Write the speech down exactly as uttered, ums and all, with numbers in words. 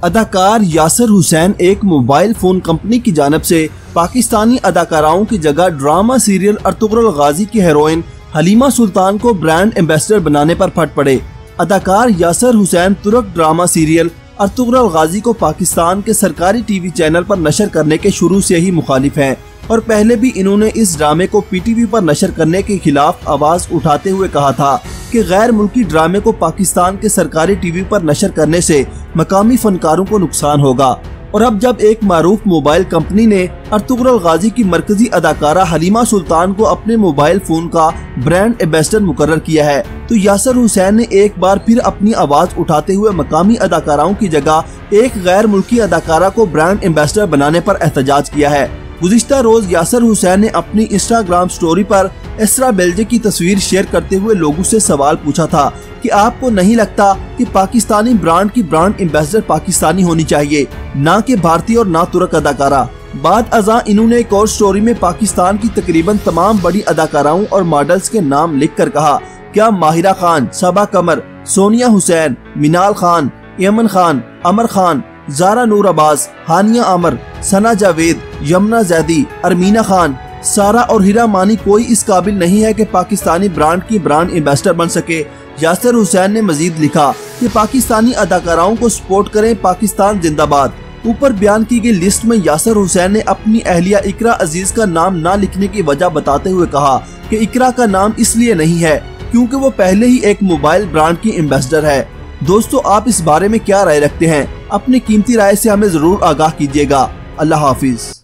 अदाकार यासर हुसैन एक mobile phone company की जानिब से पाकिस्तानी अदाकाराओं की जगह ड्रामा सीरियल अर्तुगरुल गाजी की हीरोइन हलीमा सुल्तान को ब्रांड एम्बेसडर बनाने पर फट पड़े। अदाकार यासर हुसैन तुर्क ड्रामा सीरियल अर्तुगरुल गाजी को पाकिस्तान के सरकारी टीवी चैनल पर नशर करने के शुरू से ही मुखालिफ हैं और पहले भी इन्होंने इस ड्रामे को पीटीवी पर नशर करने के खिलाफ आवाज उठाते हुए कहा था कि गैर मुल्की ड्रामे को पाकिस्तान के सरकारी टीवी पर नशर करने से मकामी फनकारों को नुकसान होगा। और अब जब एक मारूफ मोबाइल कंपनी ने अर्तुगरुल गाजी की मरकजी अदाकारा हलीमा सुल्तान को अपने मोबाइल फोन का ब्रांड एम्बेसडर मुकर्रर किया है, तो यासर हुसैन ने एक बार फिर अपनी आवाज उठाते हुए मकामी अदाकाराओं की जगह एक गैर मुल्की अदाकारा को ब्रांड एम्बेसडर बनाने पर एहतजाज किया है। गुज़िश्ता रोज यासर हुसैन ने अपनी इंस्टाग्राम स्टोरी पर एस्रा बेल्जे की तस्वीर शेयर करते हुए लोगों से सवाल पूछा था कि आपको नहीं लगता कि पाकिस्तानी ब्रांड की ब्रांड एम्बेसडर पाकिस्तानी होनी चाहिए, ना कि भारतीय और ना तुर्क अदाकारा। बाद अज़ां इन्होंने एक और स्टोरी में पाकिस्तान की तकरीबन तमाम बड़ी अदाकाराओं और मॉडल्स के नाम लिख कर कहा, क्या माहिरा खान, सबा कमर, सोनिया हुसैन, मिनाल खान, यमन खान, अमर खान, ज़ारा नूर अब्बास, हानिया आमर, सना जावेद, यमुना जैदी, अरमीना खान, सारा और हीरा मानी कोई इस काबिल नहीं है कि पाकिस्तानी ब्रांड की ब्रांड एम्बेसडर बन सके। यासर हुसैन ने मजीद लिखा कि पाकिस्तानी अदाकाराओं को सपोर्ट करें, पाकिस्तान जिंदाबाद। ऊपर बयान की गई लिस्ट में यासर हुसैन ने अपनी अहलिया इकरा अजीज का नाम ना लिखने की वजह बताते हुए कहा कि इकरा का नाम इसलिए नहीं है क्योंकि वो पहले ही एक मोबाइल ब्रांड की एम्बेसडर है। दोस्तों, आप इस बारे में क्या राय रखते हैं? अपनी कीमती राय से हमें जरूर आगाह कीजिएगा। अल्लाह हाफिज।